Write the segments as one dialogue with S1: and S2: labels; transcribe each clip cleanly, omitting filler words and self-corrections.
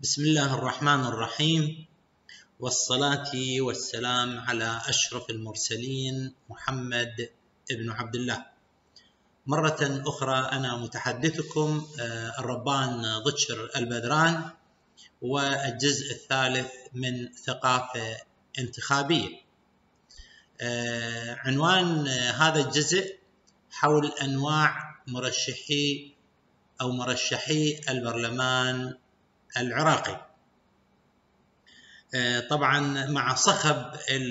S1: بسم الله الرحمن الرحيم، والصلاة والسلام على أشرف المرسلين محمد ابن عبد الله. مرة أخرى أنا متحدثكم الربان ضجر البدران، والجزء الثالث من ثقافة انتخابية. عنوان هذا الجزء حول أنواع مرشحي البرلمان العراقي. طبعا مع صخب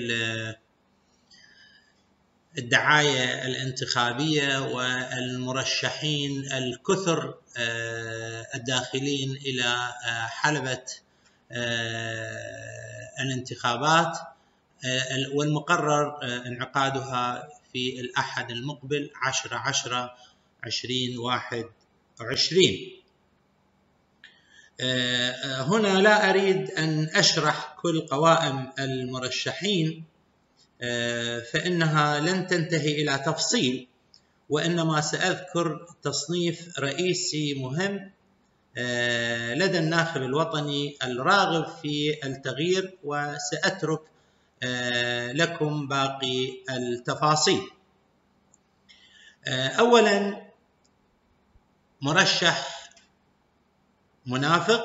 S1: الدعاية الانتخابية والمرشحين الكثر الداخلين إلى حلبة الانتخابات، والمقرر انعقادها في الأحد المقبل 10/10/2021. هنا لا أريد أن أشرح كل قوائم المرشحين، فإنها لن تنتهي إلى تفصيل، وإنما سأذكر تصنيف رئيسي مهم لدى الناخب الوطني الراغب في التغيير، وسأترك لكم باقي التفاصيل. أولا، مرشح منافق.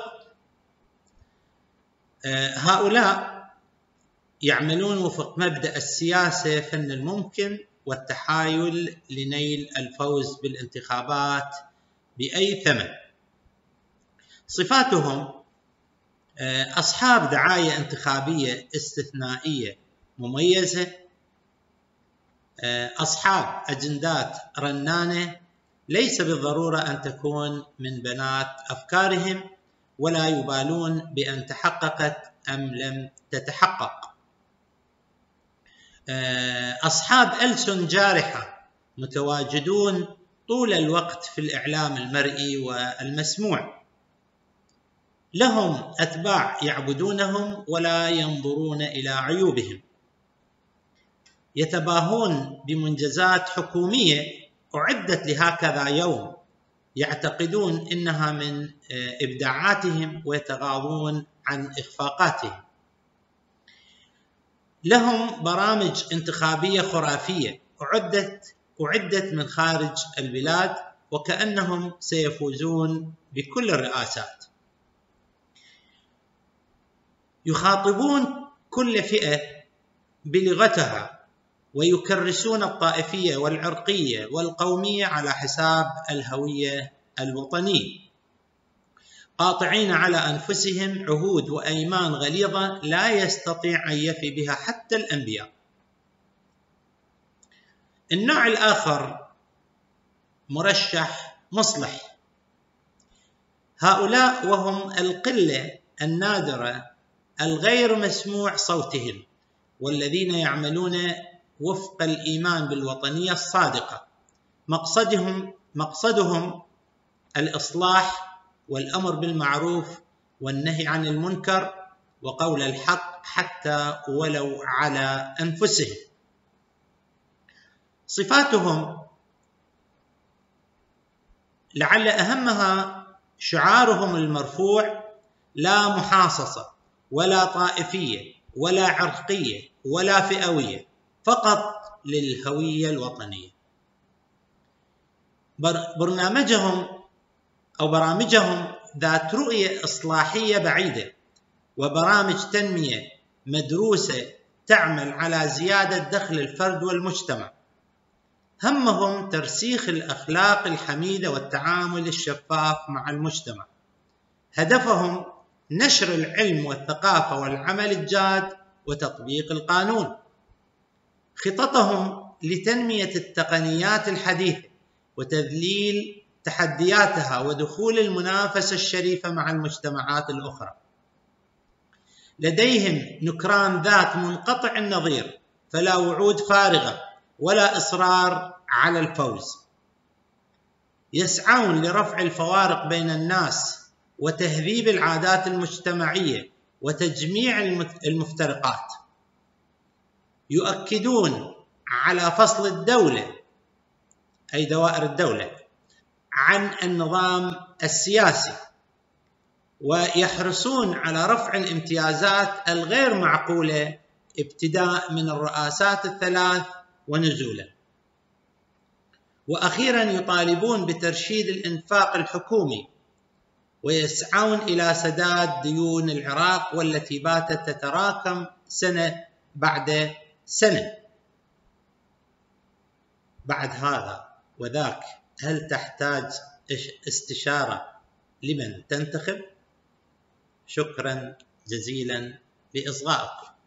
S1: هؤلاء يعملون وفق مبدأ السياسة فن الممكن والتحايل لنيل الفوز بالانتخابات بأي ثمن. صفاتهم: أصحاب دعاية انتخابية استثنائية مميزة، أصحاب أجندات رنانة ليس بالضرورة أن تكون من بنات أفكارهم، ولا يبالون بأن تحققت أم لم تتحقق. أصحاب ألسن جارحة متواجدون طول الوقت في الإعلام المرئي والمسموع، لهم أتباع يعبدونهم ولا ينظرون إلى عيوبهم، يتباهون بمنجزات حكومية أعدت لهكذا يوم، يعتقدون إنها من إبداعاتهم ويتغاضون عن إخفاقاتهم. لهم برامج انتخابية خرافية أعدت من خارج البلاد، وكأنهم سيفوزون بكل الرئاسات. يخاطبون كل فئة بلغتها، ويكرسون الطائفية والعرقية والقومية على حساب الهوية الوطنية، قاطعين على أنفسهم عهود وأيمان غليظة لا يستطيع أن يفي بها حتى الأنبياء. النوع الآخر مرشح مصلح. هؤلاء وهم القلة النادرة الغير مسموع صوتهم، والذين يعملون وفق الإيمان بالوطنية الصادقة. مقصدهم الإصلاح والأمر بالمعروف والنهي عن المنكر وقول الحق حتى ولو على أنفسهم. صفاتهم لعل أهمها شعارهم المرفوع: لا محاصصة ولا طائفية ولا عرقية ولا فئوية، فقط للهوية الوطنية. برامجهم ذات رؤية إصلاحية بعيدة، وبرامج تنمية مدروسة تعمل على زيادة دخل الفرد والمجتمع. همهم ترسيخ الأخلاق الحميدة والتعامل الشفاف مع المجتمع. هدفهم نشر العلم والثقافة والعمل الجاد وتطبيق القانون. خططهم لتنمية التقنيات الحديثة وتذليل تحدياتها ودخول المنافسة الشريفة مع المجتمعات الأخرى. لديهم نكران ذات منقطع النظير، فلا وعود فارغة ولا إصرار على الفوز. يسعون لرفع الفوارق بين الناس وتهذيب العادات المجتمعية وتجميع المفترقات. يؤكدون على فصل الدولة، أي دوائر الدولة، عن النظام السياسي، ويحرصون على رفع الامتيازات الغير معقولة ابتداء من الرئاسات الثلاث ونزولا. وأخيرا يطالبون بترشيد الإنفاق الحكومي، ويسعون إلى سداد ديون العراق والتي باتت تتراكم سنة بعد سنة. بعد هذا وذاك، هل تحتاج استشارة لمن تنتخب؟ شكرا جزيلا لإصغائكم.